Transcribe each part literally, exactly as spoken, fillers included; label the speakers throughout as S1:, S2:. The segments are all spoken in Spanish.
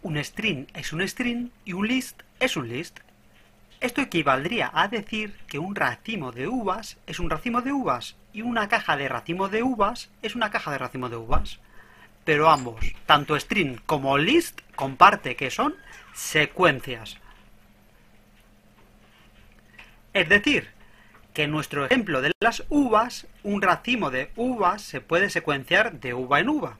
S1: Un string es un string y un list es un list. Esto equivaldría a decir que un racimo de uvas es un racimo de uvas y una caja de racimo de uvas es una caja de racimo de uvas. Pero ambos, tanto string como list, comparte que son secuencias. Es decir, que en nuestro ejemplo de las uvas, un racimo de uvas se puede secuenciar de uva en uva.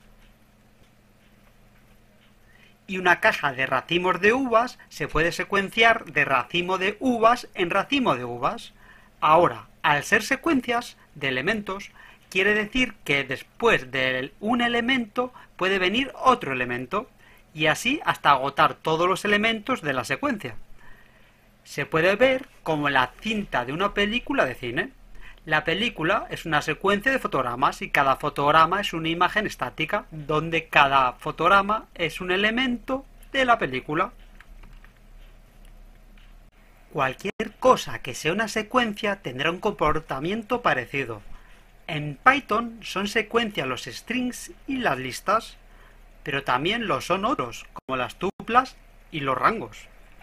S1: Y una caja de racimos de uvas se puede secuenciar de racimo de uvas en racimo de uvas. Ahora, al ser secuencias de elementos, quiere decir que después de un elemento puede venir otro elemento, y así hasta agotar todos los elementos de la secuencia. Se puede ver como en la cinta de una película de cine. La película es una secuencia de fotogramas y cada fotograma es una imagen estática, donde cada fotograma es un elemento de la película. Cualquier cosa que sea una secuencia tendrá un comportamiento parecido. En Python son secuencias los strings y las listas, pero también lo son otros, como las tuplas y los rangos.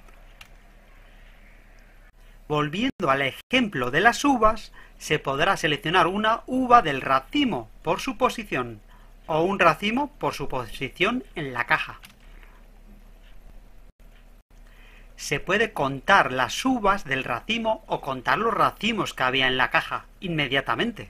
S1: Volviendo al ejemplo de las uvas, se podrá seleccionar una uva del racimo por su posición o un racimo por su posición en la caja. Se puede contar las uvas del racimo o contar los racimos que había en la caja inmediatamente.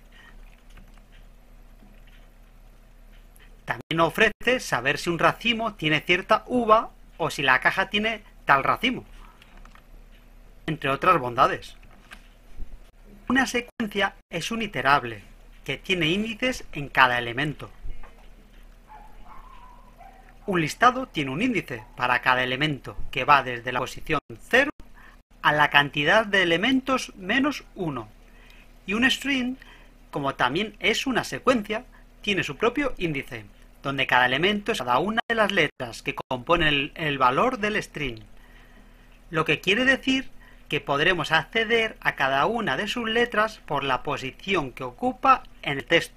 S1: También ofrece saber si un racimo tiene cierta uva o si la caja tiene tal racimo, entre otras bondades. Una secuencia es un iterable, que tiene índices en cada elemento. Un listado tiene un índice para cada elemento, que va desde la posición cero a la cantidad de elementos menos uno. Y un string, como también es una secuencia, tiene su propio índice, donde cada elemento es cada una de las letras que componen el, el valor del string. Lo que quiere decir que podremos acceder a cada una de sus letras por la posición que ocupa en el texto.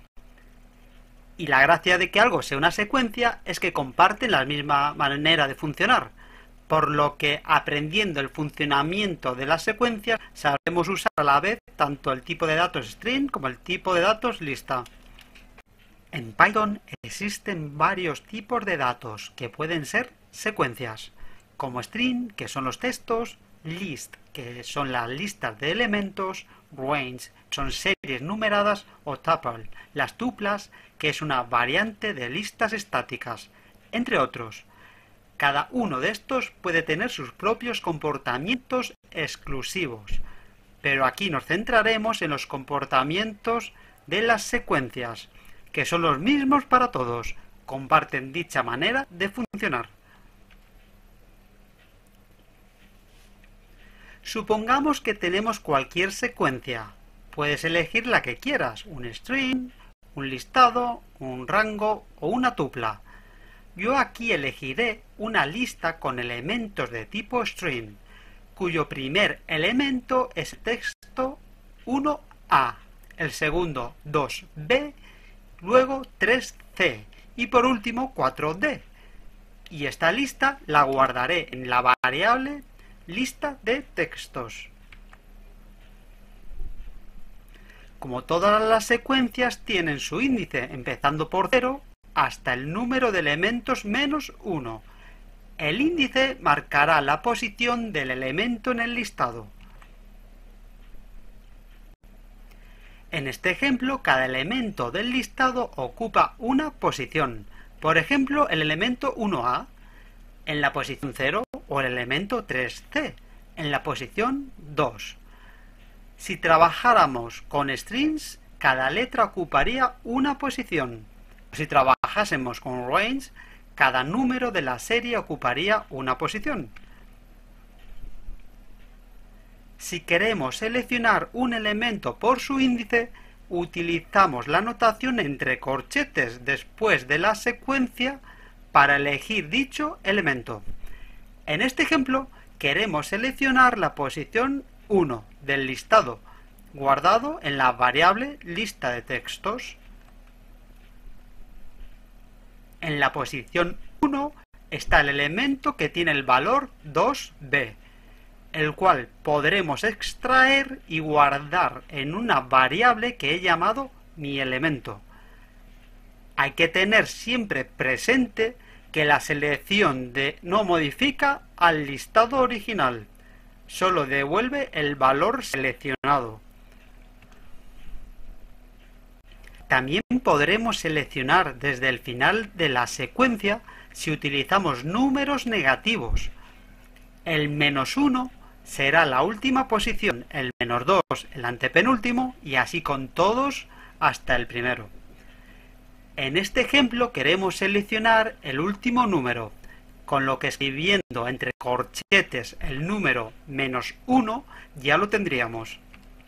S1: Y la gracia de que algo sea una secuencia es que comparten la misma manera de funcionar, por lo que aprendiendo el funcionamiento de las secuencias sabremos usar a la vez tanto el tipo de datos string como el tipo de datos lista. En Python existen varios tipos de datos que pueden ser secuencias, como string, que son los textos, list, que son las listas de elementos, range, son series numeradas, o tuple, las tuplas, que es una variante de listas estáticas, entre otros. Cada uno de estos puede tener sus propios comportamientos exclusivos, pero aquí nos centraremos en los comportamientos de las secuencias, que son los mismos para todos, comparten dicha manera de funcionar. Supongamos que tenemos cualquier secuencia. Puedes elegir la que quieras, un string, un listado, un rango o una tupla. Yo aquí elegiré una lista con elementos de tipo string, cuyo primer elemento es texto uno A, el segundo dos B, luego tres C y por último cuatro D. Y esta lista la guardaré en la variable lista de textos. Como todas las secuencias tienen su índice empezando por cero hasta el número de elementos menos uno. El índice marcará la posición del elemento en el listado. En este ejemplo, cada elemento del listado ocupa una posición. Por ejemplo, el elemento uno A en la posición cero o el elemento tres C en la posición dos. Si trabajáramos con strings, cada letra ocuparía una posición. Si trabajásemos con range, cada número de la serie ocuparía una posición. Si queremos seleccionar un elemento por su índice, utilizamos la notación entre corchetes después de la secuencia para elegir dicho elemento. En este ejemplo, queremos seleccionar la posición uno del listado, guardado en la variable lista de textos. En la posición uno está el elemento que tiene el valor dos b, el cual podremos extraer y guardar en una variable que he llamado mi elemento. Hay que tener siempre presente que la selección de no modifica al listado original, solo devuelve el valor seleccionado. También podremos seleccionar desde el final de la secuencia si utilizamos números negativos. El menos uno será la última posición, el menos dos el antepenúltimo y así con todos hasta el primero. En este ejemplo queremos seleccionar el último número, con lo que escribiendo entre corchetes el número menos uno ya lo tendríamos.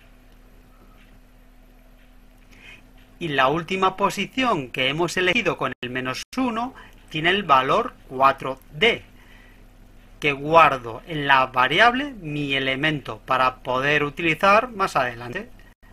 S1: Y la última posición que hemos elegido con el menos uno tiene el valor cuatro d, que guardo en la variable mi elemento para poder utilizar más adelante.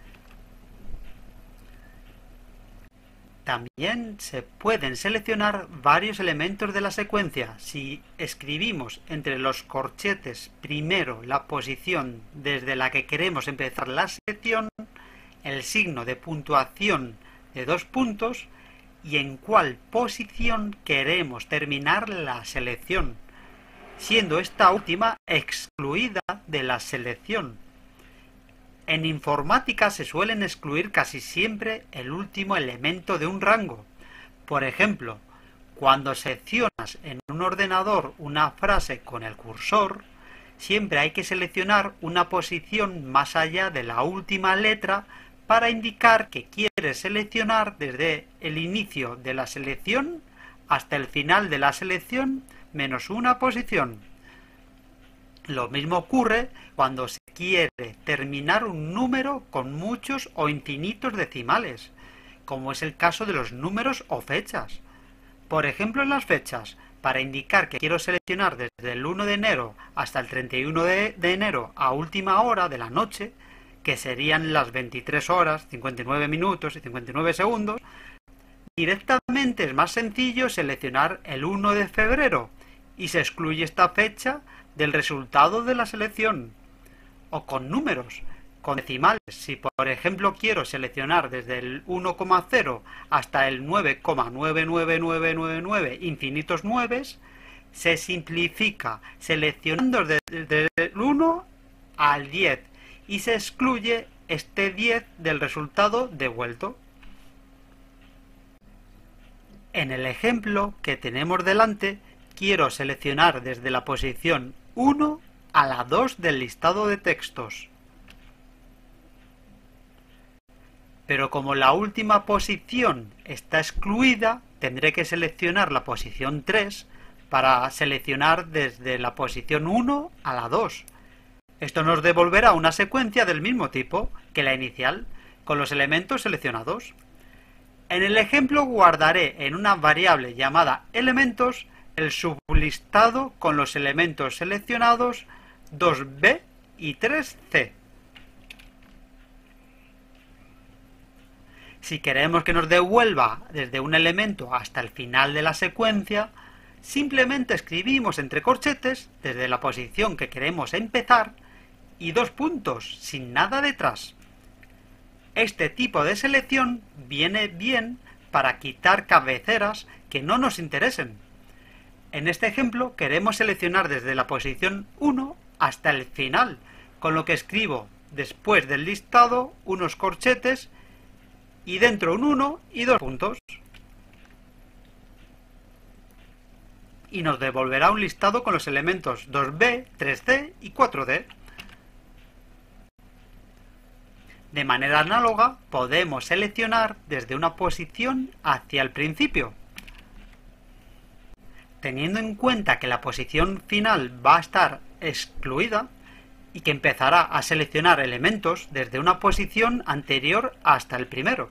S1: También se pueden seleccionar varios elementos de la secuencia. Si escribimos entre los corchetes primero la posición desde la que queremos empezar la selección, el signo de puntuación de dos puntos y en cuál posición queremos terminar la selección, siendo esta última excluida de la selección. En informática se suelen excluir casi siempre el último elemento de un rango. Por ejemplo, cuando seleccionas en un ordenador una frase con el cursor, siempre hay que seleccionar una posición más allá de la última letra para indicar que quieres seleccionar desde el inicio de la selección hasta el final de la selección menos una posición. Lo mismo ocurre cuando se quiere terminar un número con muchos o infinitos decimales, como es el caso de los números o fechas. Por ejemplo, en las fechas, para indicar que quiero seleccionar desde el uno de enero hasta el treinta y uno de enero a última hora de la noche, que serían las veintitrés horas, cincuenta y nueve minutos y cincuenta y nueve segundos, directamente es más sencillo seleccionar el uno de febrero y se excluye esta fecha del resultado de la selección. O con números, con decimales. Si por ejemplo quiero seleccionar desde el uno coma cero hasta el nueve coma nueve nueve nueve nueve nueve infinitos nueves, se simplifica seleccionando desde el uno al diez y se excluye este diez del resultado devuelto. En el ejemplo que tenemos delante, quiero seleccionar desde la posición uno a la dos del listado de textos. Pero como la última posición está excluida, tendré que seleccionar la posición tres para seleccionar desde la posición uno a la dos. Esto nos devolverá una secuencia del mismo tipo que la inicial, con los elementos seleccionados. En el ejemplo guardaré en una variable llamada elementos el sublistado con los elementos seleccionados dos b y tres c. Si queremos que nos devuelva desde un elemento hasta el final de la secuencia, simplemente escribimos entre corchetes desde la posición que queremos empezar y dos puntos, sin nada detrás. Este tipo de selección viene bien para quitar cabeceras que no nos interesen. En este ejemplo queremos seleccionar desde la posición uno hasta el final, con lo que escribo después del listado unos corchetes y dentro un uno y dos puntos. Y nos devolverá un listado con los elementos dos b, tres c y cuatro d. De manera análoga podemos seleccionar desde una posición hacia el principio. Teniendo en cuenta que la posición final va a estar excluida y que empezará a seleccionar elementos desde una posición anterior hasta el primero.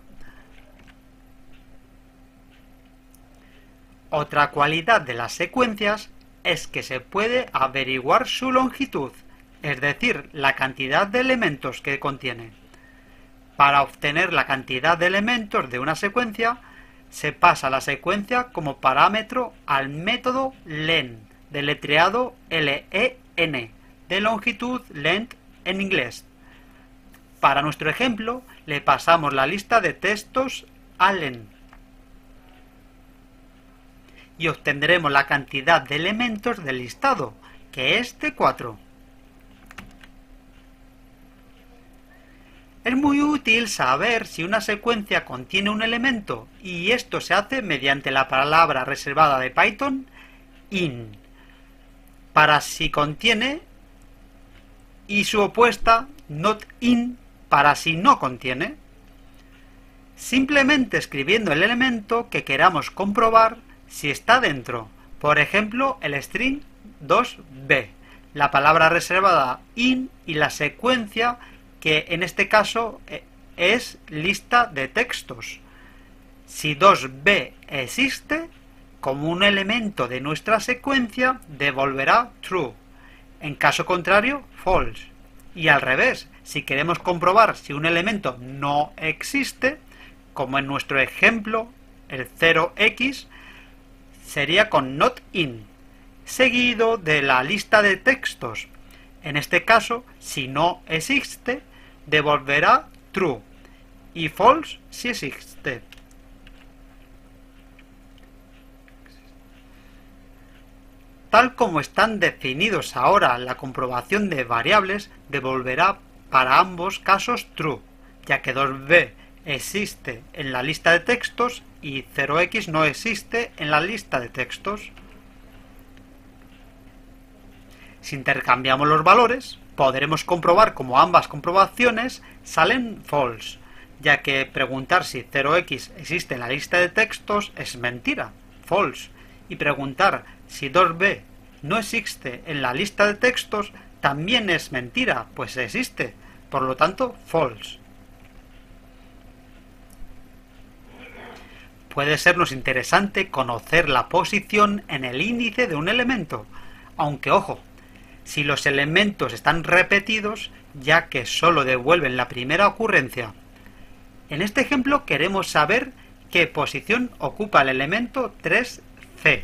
S1: Otra cualidad de las secuencias es que se puede averiguar su longitud, es decir, la cantidad de elementos que contiene. Para obtener la cantidad de elementos de una secuencia, se pasa la secuencia como parámetro al método len, deletreado L E N, de longitud length en inglés. Para nuestro ejemplo, le pasamos la lista de textos a len y obtendremos la cantidad de elementos del listado, que es de cuatro. Es muy útil saber si una secuencia contiene un elemento, y esto se hace mediante la palabra reservada de Python in, para si contiene, y su opuesta not in para si no contiene. Simplemente escribiendo el elemento que queramos comprobar si está dentro, por ejemplo el string dos b, la palabra reservada in y la secuencia, que en este caso es lista de textos. Si dos b existe, como un elemento de nuestra secuencia, devolverá true. En caso contrario, false. Y al revés, si queremos comprobar si un elemento no existe, como en nuestro ejemplo, el cero x, sería con not in, seguido de la lista de textos. En este caso, si no existe, devolverá true, y false si existe. Tal como están definidos ahora la comprobación de variables, devolverá para ambos casos true, ya que dos b existe en la lista de textos y cero x no existe en la lista de textos. Si intercambiamos los valores, podremos comprobar como ambas comprobaciones salen false, ya que preguntar si cero x existe en la lista de textos es mentira, false, y preguntar si dos b no existe en la lista de textos también es mentira, pues existe, por lo tanto false. Puede sernos interesante conocer la posición en el índice de un elemento, aunque ojo, si los elementos están repetidos, ya que solo devuelven la primera ocurrencia. En este ejemplo queremos saber qué posición ocupa el elemento tres c.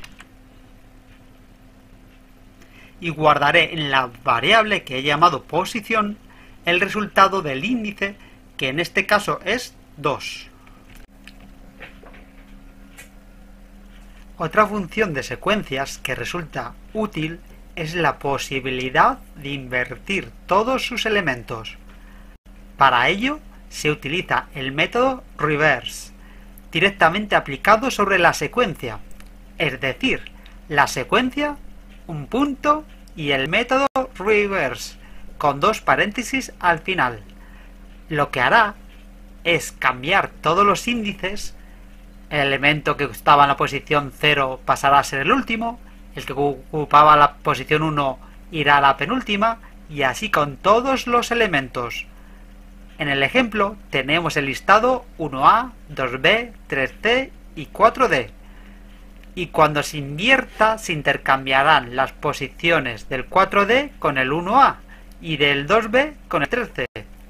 S1: Y guardaré en la variable que he llamado posición el resultado del índice, que en este caso es dos. Otra función de secuencias que resulta útil es la posibilidad de invertir todos sus elementos. Para ello se utiliza el método reverse, directamente aplicado sobre la secuencia, es decir, la secuencia, un punto y el método reverse, con dos paréntesis al final. Lo que hará es cambiar todos los índices. El elemento que estaba en la posición cero pasará a ser el último, el que ocupaba la posición uno irá a la penúltima, y así con todos los elementos. En el ejemplo tenemos el listado uno a, dos b, tres c y cuatro d. Y cuando se invierta se intercambiarán las posiciones del cuatro d con el uno a y del dos b con el tres c.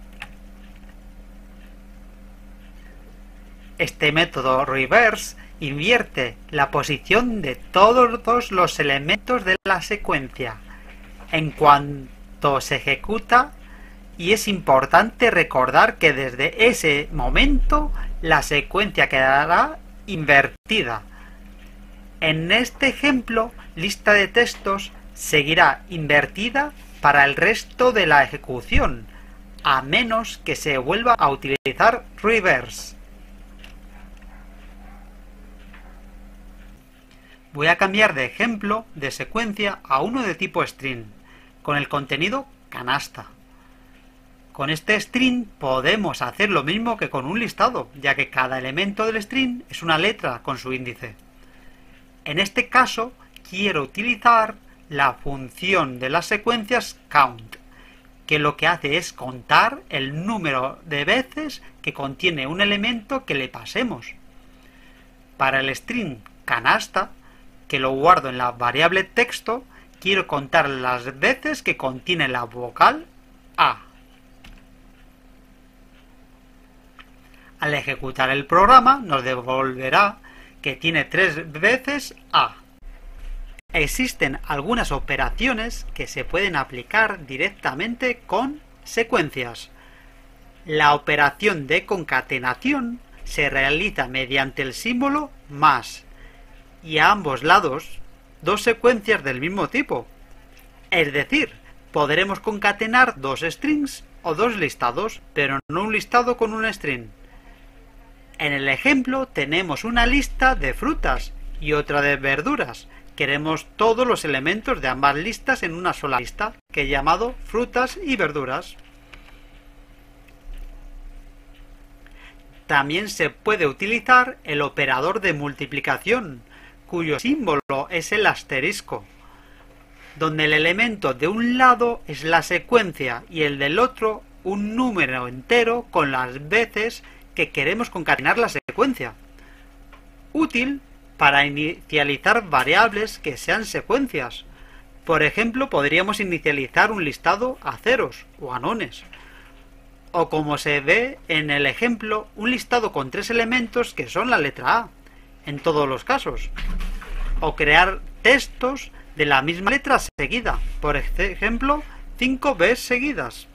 S1: Este método reverse invierte la posición de todos los elementos de la secuencia en cuanto se ejecuta, y es importante recordar que desde ese momento la secuencia quedará invertida. En este ejemplo, lista de textos seguirá invertida para el resto de la ejecución, a menos que se vuelva a utilizar reverse. Voy a cambiar de ejemplo de secuencia a uno de tipo string, con el contenido canasta. Con este string podemos hacer lo mismo que con un listado, ya que cada elemento del string es una letra con su índice. En este caso, quiero utilizar la función de las secuencias count, que lo que hace es contar el número de veces que contiene un elemento que le pasemos. Para el string canasta, que lo guardo en la variable texto, quiero contar las veces que contiene la vocal A. Al ejecutar el programa nos devolverá que tiene tres veces A. Existen algunas operaciones que se pueden aplicar directamente con secuencias. La operación de concatenación se realiza mediante el símbolo más y a ambos lados dos secuencias del mismo tipo. Es decir, podremos concatenar dos strings o dos listados, pero no un listado con un string. En el ejemplo tenemos una lista de frutas y otra de verduras. Queremos todos los elementos de ambas listas en una sola lista, que he llamado frutas y verduras. También se puede utilizar el operador de multiplicación, cuyo símbolo es el asterisco, donde el elemento de un lado es la secuencia y el del otro un número entero con las veces que queremos concatenar la secuencia. Útil para inicializar variables que sean secuencias. Por ejemplo, podríamos inicializar un listado a ceros o a nones. O como se ve en el ejemplo, un listado con tres elementos que son la letra A, en todos los casos. O crear textos de la misma letra seguida, por ejemplo, cinco veces seguidas.